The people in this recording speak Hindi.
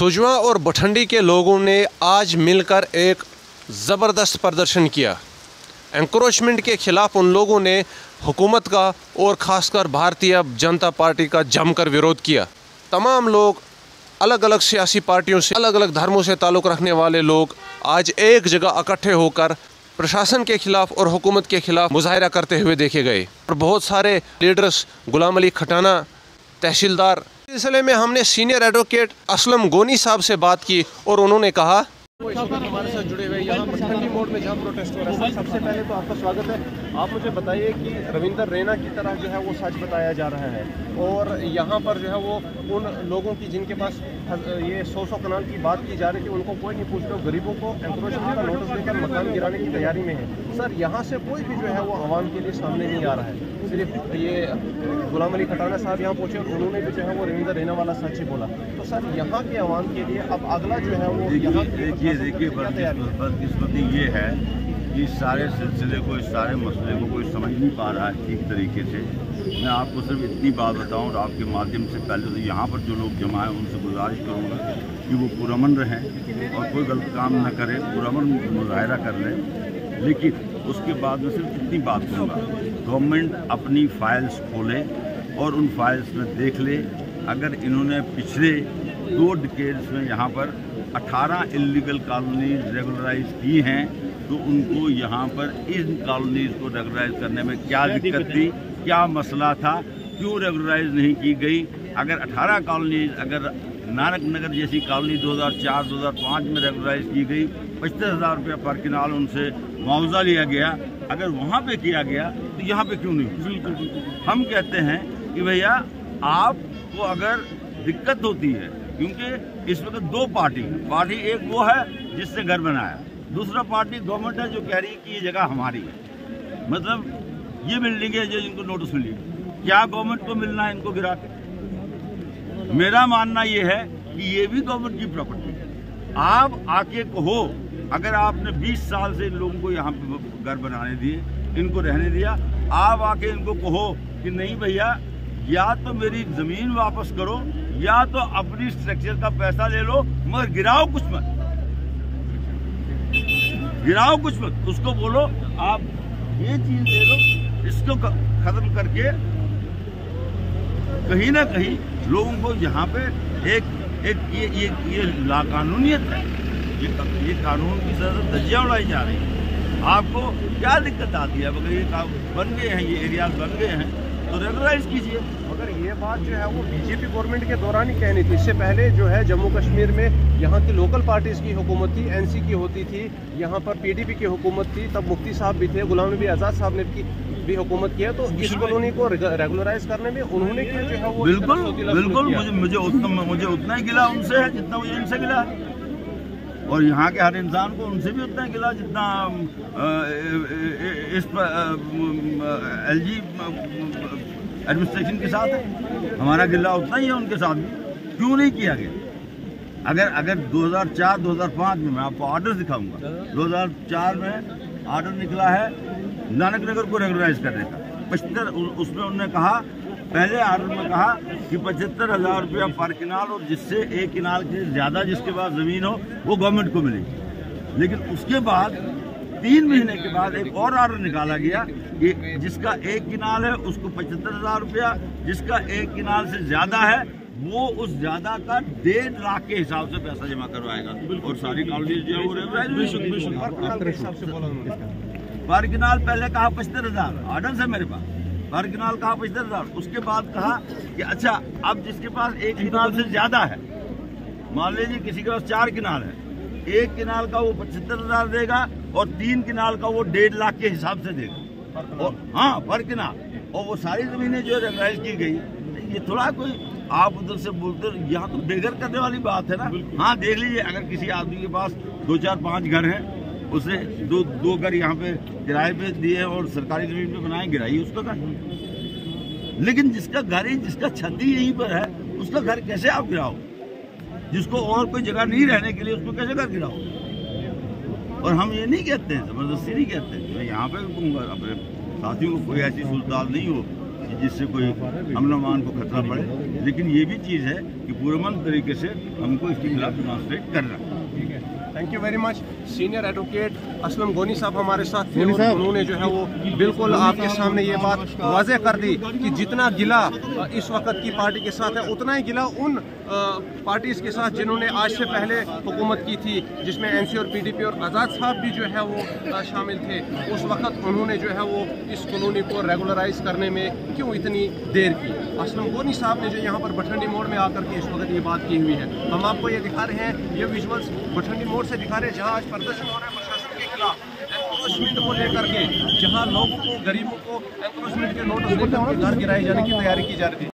सुजवा और भटंडी के लोगों ने आज मिलकर एक ज़बरदस्त प्रदर्शन किया। एनक्रोचमेंट के ख़िलाफ़ उन लोगों ने हुकूमत का और ख़ासकर भारतीय जनता पार्टी का जमकर विरोध किया। तमाम लोग अलग अलग सियासी पार्टियों से, अलग अलग धर्मों से ताल्लुक़ रखने वाले लोग आज एक जगह इकट्ठे होकर प्रशासन के ख़िलाफ़ और हुकूमत के ख़िलाफ़ मुजाहरा करते हुए देखे गए। और बहुत सारे लीडर्स, गुलाम अली खटाना, तहसीलदार, इस सिलसिले में हमने सीनियर एडवोकेट असलम गोनी साहब से बात की और उन्होंने कहा हमारे साथ जुड़े हुए यहाँ भटंडी मोड़ में जहाँ प्रोटेस्ट हो रहा है। सबसे पहले तो आपका स्वागत है। आप मुझे बताइए कि रविंदर रैना की तरह जो है वो सच बताया जा रहा है और यहाँ पर जो है वो उन लोगों की जिनके पास ये 100 कनाल की बात की जा रही थी उनको कोई नहीं पूछते, गरीबों को एनक्रोचमेंट का नोटिस देकर मकान गिराने की तैयारी में है। सर, यहाँ से कोई भी जो है वो आवाम के लिए सामने नहीं आ रहा है। सिर्फ ये गुलाम अली खटाना साहब यहाँ पहुँचे और उन्होंने भी जो है वो रविंदर रैना वाला सच ही बोला। तो सर, यहाँ के आवाम के लिए अब अगला जो है वो यहाँ देखिए बदकिस्मती ये है कि सारे सिलसिले को, इस सारे मसले को कोई समझ नहीं पा रहा है ठीक तरीके से। मैं आपको सिर्फ इतनी बात बताऊं और आपके माध्यम से पहले तो यहाँ पर जो लोग जमा हैं उनसे गुजारिश करूँगा कि वो पुरअमन रहें और कोई गलत काम न करें, पुरअमन मुजाहरा कर लें। लेकिन उसके बाद में सिर्फ इतनी बात करूँगा, गवर्नमेंट अपनी फाइल्स खोले और उन फाइल्स में देख ले। अगर इन्होंने पिछले 2 डिकेड्स में यहाँ पर 18 इलीगल कॉलोनीज रेगुलराइज की हैं तो उनको यहाँ पर इन कॉलोनीज़ को रेगुलराइज करने में क्या दिक्कत थी, क्या मसला था, क्यों रेगुलराइज नहीं की गई। अगर 18 कॉलोनीज, अगर नानक नगर जैसी कॉलोनी 2004-2005 में रेगुलराइज की गई, 75,000 रुपये पर किनाल उनसे मुआवजा लिया गया, अगर वहाँ पे किया गया तो यहाँ पे क्यों नहीं। हम कहते हैं कि भैया आपको अगर दिक्कत होती है, क्योंकि इस वक्त 2 पार्टी एक वो है जिसने घर बनाया, दूसरा पार्टी गवर्नमेंट है जो कह रही है कि ये जगह हमारी है। मतलब ये बिल्डिंग है जो इनको नोटिस मिली, क्या गवर्नमेंट को मिलना है इनको गिरा के? मेरा मानना ये है कि ये भी गवर्नमेंट की प्रॉपर्टी है। आप आके कहो, अगर आपने 20 साल से इन लोगों को यहाँ पे घर बनाने दिए, इनको रहने दिया, आप आके इनको कहो कि नहीं भैया या तो मेरी जमीन वापस करो या तो अपनी स्ट्रक्चर का पैसा ले लो, मगर गिराओ कुछ मत, गिराओ कुछ मत। उसको बोलो आप ये चीज ले लो, इसको खत्म करके कहीं ना कहीं लोगों को यहाँ पे एक ये लाकानूनियत है, ये कानून की तरह से धज्जियां उड़ाई जा रही है। आपको क्या दिक्कत आती है? अगर ये बन गए हैं, ये एरियाज बन गए हैं तो रेगुलराइज कीजिए। अगर ये बात जो है वो बीजेपी गवर्नमेंट के दौरान ही कहनी थी। इससे पहले जो है जम्मू कश्मीर में यहाँ की लोकल पार्टीज़ की हुकूमत थी, एनसी की होती थी, यहाँ पर पीडीपी की हुकूमत थी, तब मुफ्ती साहब भी थे, गुलाम नबी आज़ाद साहब ने भी हुकूमत किया। तो इस कॉलोनी को रेगुलराइज करने में उन्होंने क्या जो है वो बिल्कुल मुझे उतना ही गिला उनसे है जितना मुझे इनसे गिला, और यहाँ के हर इंसान को उनसे भी उतना गिला जितना इस LG एडमिनिस्ट्रेशन के साथ है। हमारा गिला उतना ही है उनके साथ भी। क्यों नहीं किया गया? अगर 2004-2005 में, मैं आपको ऑर्डर दिखाऊंगा, 2004 में ऑर्डर निकला है नानक नगर को रेगुलराइज करने का। 75 उसमें उन्होंने कहा, पहले ऑर्डर में कहा कि 75,000 रुपया पर किनाल, और जिससे 1 किनाल से ज़्यादा जिसके पास ज़मीन हो वो गवर्नमेंट को मिलेगी। लेकिन उसके बाद 3 महीने के बाद एक और ऑर्डर निकाला गया कि जिसका 1 किनाल है उसको 75,000 रुपया, जिसका 1 किनाल से ज़्यादा है वो उस ज़्यादा का 1.5 लाख के हिसाब से पैसा जमा करवाएगा। और सारी कॉलोनीज जो है वो पर किनाल पहले कहा 75,000, ऑर्डर है मेरे पास, पर किनाल कहा 75,000। उसके बाद कहा कि अच्छा अब जिसके पास 1 किनाल से ज़्यादा है, मान लीजिए किसी के पास 4 किनाल है, 1 किनाल का वो 75,000 देगा और 3 किनाल का वो 1.5 लाख के हिसाब से देगा। और हाँ, पर किनाल, और वो सारी जमीनें जो रेगुलराइज की गई। ये थोड़ा कोई आप उधर से बोलते, यहाँ तो बेघर करने वाली बात है ना। हाँ, देख लीजिए, अगर किसी आदमी के पास 2, 4, 5 घर हैं, उसे दो घर यहाँ पे किराए पे दिए और सरकारी जमीन पे बनाए, गिराइए उसका घर। लेकिन जिसका घर ही, जिसका छत ही यहीं पर है, उसका घर कैसे आप गिराओ? जिसको और कोई जगह नहीं रहने के लिए, उसको कैसे घर गिराओ? और हम ये नहीं कहते हैं, जबरदस्ती नहीं कहते हैं। मैं यहाँ पे कहूँगा अपने साथियों को, कोई ऐसी सूरत नहीं हो जिससे कोई अमन अमान को खतरा पड़े। लेकिन ये भी चीज़ है कि पुरअमन तरीके से हमको इसके खिलाफ डिमॉन्स्ट्रेट करना। Thank you very much. Senior advocate Aslam Goni साहब हमारे साथ थे और उन्होंने जो है वो बिल्कुल आपके सामने ये बात वाज़ेह कर दी कि जितना गिला इस वक्त की पार्टी के साथ है उतना ही गिला उन पार्टीज़ के साथ जिन्होंने आज से पहले हुकूमत की थी, जिसमें एनसी और पीडीपी और आज़ाद साहब भी जो है वो शामिल थे। उस वक्त उन्होंने जो है वो इस कॉलोनी को रेगुलराइज करने में क्यों इतनी देर की। असलम गोनी साहब ने जो यहाँ पर भटंडी मोड़ में आकर के इस वक्त ये बात की हुई है। हम आपको ये दिखा रहे हैं, ये विजुअल्स भटंडी मोड़ से दिखा रहे हैं जहाँ आज प्रदर्शन हो रहा है प्रशासन के खिलाफ एनक्रोचमेंट को लेकर के, जहाँ लोगों को, गरीबों को एनक्रोचमेंट के नोटिस लेकर के घर गिराए जाने की तैयारी की जा रही थी।